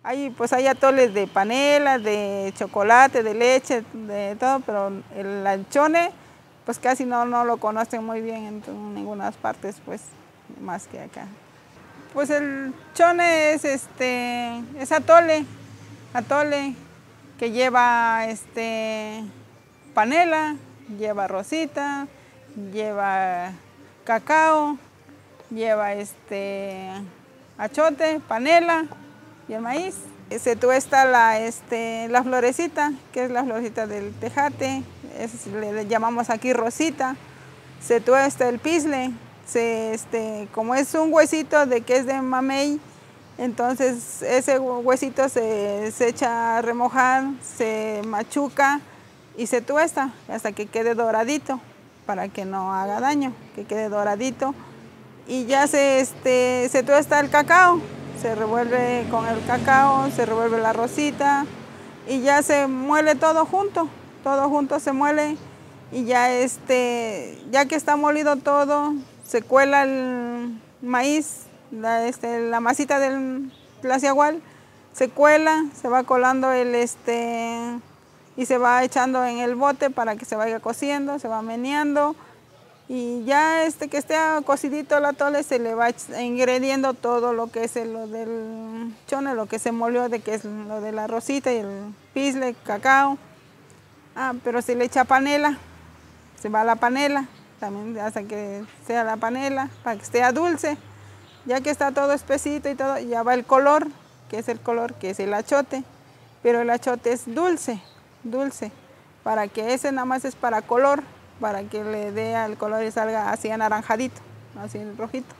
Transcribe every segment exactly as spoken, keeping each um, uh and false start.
Hay, pues hay atoles de panela, de chocolate, de leche, de todo, pero el chone, pues casi no, no lo conocen muy bien en, en ninguna partes, pues, más que acá. Pues el chone es, este, es atole, atole que lleva este, panela, lleva rosita, lleva cacao, lleva este, achote, panela y el maíz. Se tuesta la, este, la florecita, que es la florecita del tejate, es, le llamamos aquí rosita. Se tuesta el pisle, se, este, como es un huesito de que es de mamey, entonces ese huesito se, se echa a remojar, se machuca y se tuesta hasta que quede doradito, para que no haga daño, que quede doradito. Y ya se, este, se tuesta el cacao, se revuelve con el cacao, se revuelve la rosita y ya se muele todo junto, todo junto se muele y ya, este, ya que está molido todo, se cuela el maíz, la, este, la masita del glaciagual, se cuela, se va colando el, este, y se va echando en el bote para que se vaya cociendo, se va meneando. Y ya este que esté cocidito el atole se le va ingrediendo todo lo que es el, lo del chone, lo que se molió, de que es lo de la rosita y el pisle, cacao. Ah, pero se le echa panela, se va la panela, también hasta que sea la panela, para que esté dulce. Ya que está todo espesito y todo, ya va el color, que es el color, que es el achote. Pero el achote es dulce, dulce, para que ese nada más es para color, para que le dé al color y salga así anaranjadito, así rojito.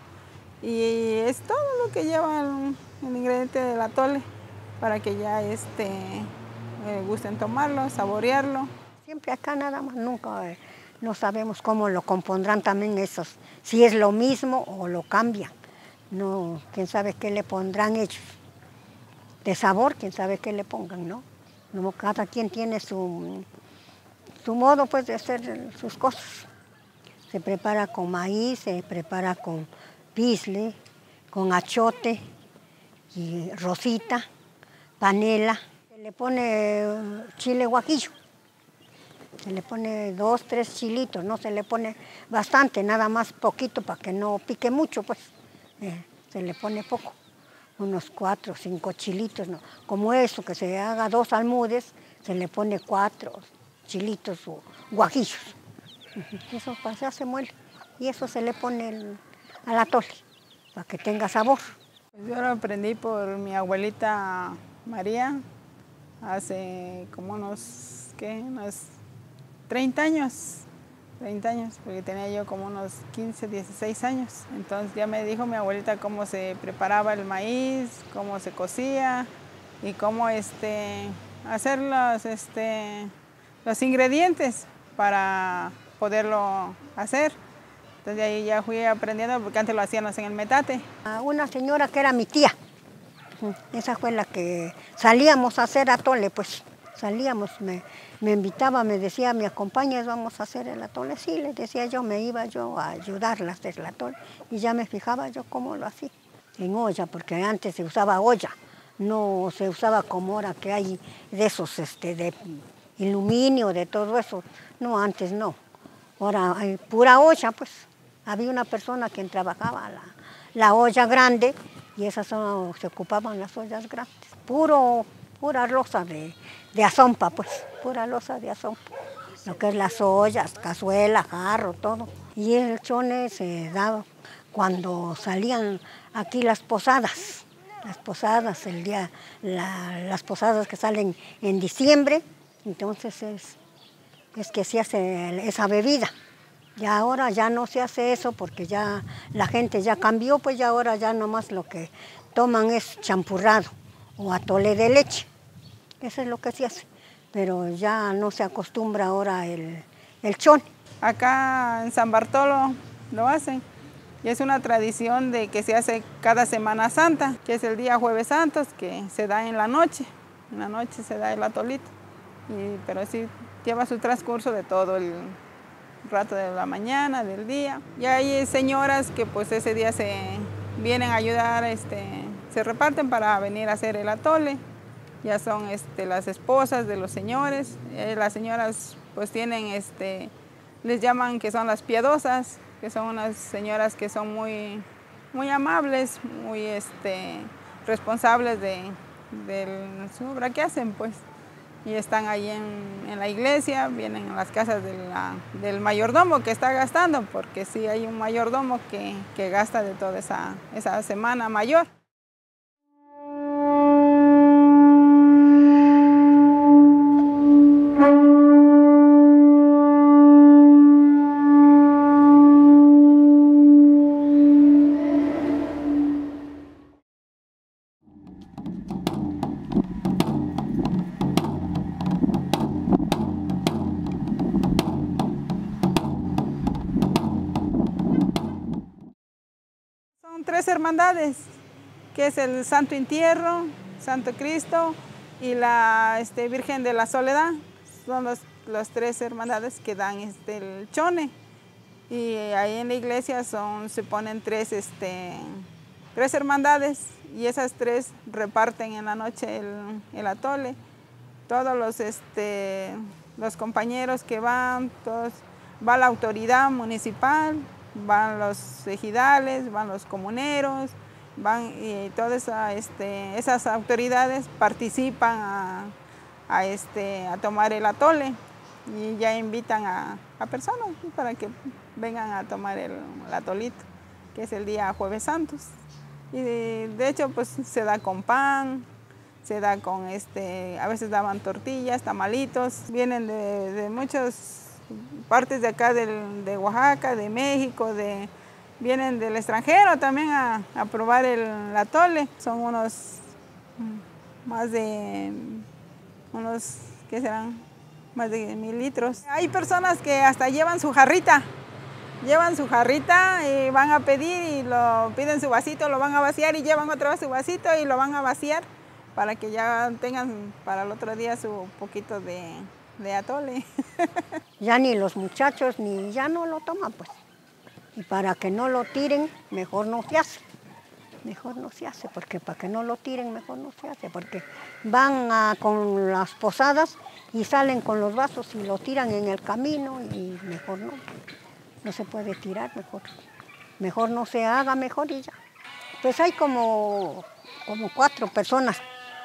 Y es todo lo que lleva el, el ingrediente del atole, para que ya este, eh, gusten tomarlo, saborearlo. Siempre acá nada más, nunca, eh, no sabemos cómo lo compondrán también esos, si es lo mismo o lo cambian. No, quién sabe qué le pondrán ellos. De sabor, quién sabe qué le pongan, ¿no? No, cada quien tiene su, su modo pues, de hacer sus cosas. Se prepara con maíz, se prepara con pisle, con achote, y rosita, panela. Se le pone chile guajillo. Se le pone dos, tres chilitos, no se le pone bastante, nada más poquito para que no pique mucho, pues. Eh, se le pone poco, unos cuatro o cinco chilitos, ¿no? Como eso, que se haga dos almudes, se le pone cuatro chilitos o guajillos. Eso pues, ya se muele y eso se le pone el, al atole para que tenga sabor. Yo lo aprendí por mi abuelita María hace como unos, ¿qué? Unos treinta años, treinta años, porque tenía yo como unos quince, dieciséis años. Entonces ya me dijo mi abuelita cómo se preparaba el maíz, cómo se cocía y cómo este, hacer los, este, los ingredientes para poderlo hacer. Entonces ahí ya fui aprendiendo porque antes lo hacíamos en el metate. Una señora que era mi tía, esa fue la que salíamos a hacer atole, pues salíamos, me, me invitaba, me decía, ¿me acompañas? Vamos a hacer el atole. Sí, le decía yo, me iba yo a ayudarla a hacer el atole y ya me fijaba yo cómo lo hacía. En olla, porque antes se usaba olla, no se usaba como ahora que hay de esos este, de aluminio, de todo eso. No, antes no. Ahora hay pura olla, pues. Había una persona quien trabajaba la, la olla grande y esas son, se ocupaban las ollas grandes. Puro, pura loza de, de azompa, pues, pura loza de azompa. Lo que es las ollas, cazuela, jarro, todo. Y el chone se daba cuando salían aquí las posadas. Las posadas, el día, la, las posadas que salen en diciembre, entonces es, es que se hace esa bebida. Ya ahora ya no se hace eso porque ya la gente ya cambió, pues ya ahora ya nomás lo que toman es champurrado o atole de leche. Eso es lo que se hace, pero ya no se acostumbra ahora el, el chone. Acá en San Bartolo lo hacen y es una tradición de que se hace cada Semana Santa, que es el día Jueves Santos, que se da en la noche, en la noche se da el atolito, y, pero sí lleva su transcurso de todo el rato de la mañana, del día. Y hay señoras que pues ese día se vienen a ayudar, este, se reparten para venir a hacer el atole. Ya son este, las esposas de los señores. Eh, las señoras pues tienen, este, les llaman que son las piadosas, que son unas señoras que son muy, muy amables, muy este, responsables de, de su obra que hacen, pues. Y están ahí en, en la iglesia, vienen a las casas de la, del mayordomo que está gastando, porque sí hay un mayordomo que, que gasta de toda esa, esa semana mayor. Son tres hermandades, que es el Santo Entierro, Santo Cristo y la este, Virgen de la Soledad. Son los, las tres hermandades que dan este, el chone. Y ahí en la iglesia son, se ponen tres, este, tres hermandades y esas tres reparten en la noche el, el atole. Todos los, este, los compañeros que van, todos, va la autoridad municipal, van los ejidales, van los comuneros, van y todas esa, este, esas autoridades participan a, a, este, a tomar el atole y ya invitan a, a personas para que vengan a tomar el, el atolito, que es el día Jueves Santos. Y de, de hecho pues se da con pan, se da con, este, a veces daban tortillas, tamalitos, vienen de, de muchas partes de acá del, de Oaxaca, de México, de, vienen del extranjero también a, a probar el atole. Son unos más de, unos, ¿qué serán? Más de mil litros. Hay personas que hasta llevan su jarrita, llevan su jarrita y van a pedir y lo piden su vasito, lo van a vaciar y llevan otra vez su vasito y lo van a vaciar para que ya tengan para el otro día su poquito de, de atole. Ya ni los muchachos ni ya no lo toman, pues. Y para que no lo tiren, mejor no se hace. Mejor no se hace, porque para que no lo tiren, mejor no se hace, porque van a, con las posadas y salen con los vasos y lo tiran en el camino y mejor no. No se puede tirar, mejor. Mejor no se haga, mejor y ya. Pues hay como, como cuatro personas.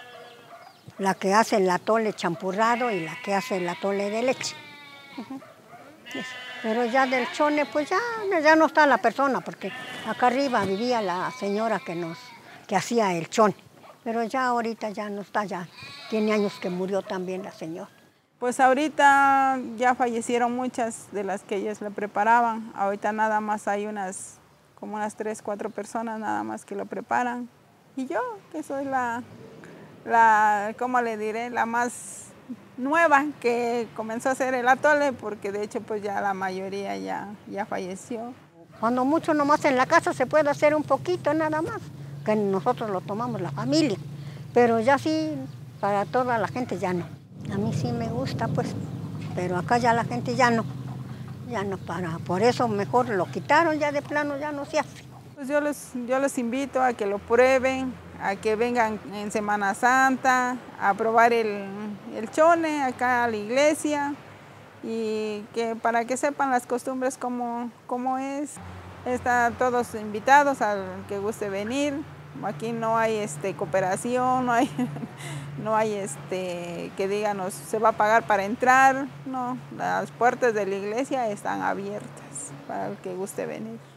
La que hace el atole champurrado y la que hace el atole de leche. Uh-huh. Pero ya del chone, pues ya, ya no está la persona, porque acá arriba vivía la señora que, nos, que hacía el chone. Pero ya ahorita ya no está, ya tiene años que murió también la señora. Pues ahorita ya fallecieron muchas de las que ellos le preparaban. Ahorita nada más hay unas, como unas tres, cuatro personas nada más que lo preparan. Y yo, que soy la... la, ¿cómo le diré? La más nueva que comenzó a hacer el atole, porque de hecho pues ya la mayoría ya, ya falleció. Cuando mucho nomás en la casa se puede hacer un poquito nada más, que nosotros lo tomamos la familia, pero ya sí para toda la gente ya no. A mí sí me gusta pues, pero acá ya la gente ya no, ya no para, por eso mejor lo quitaron ya de plano, ya no se hace. Pues yo les, yo les invito a que lo prueben, a que vengan en Semana Santa a probar el, el chone acá a la iglesia y que para que sepan las costumbres cómo, cómo es. Están todos invitados al que guste venir. Aquí no hay este, cooperación, no hay, no hay este, que díganos se va a pagar para entrar. No, las puertas de la iglesia están abiertas para el que guste venir.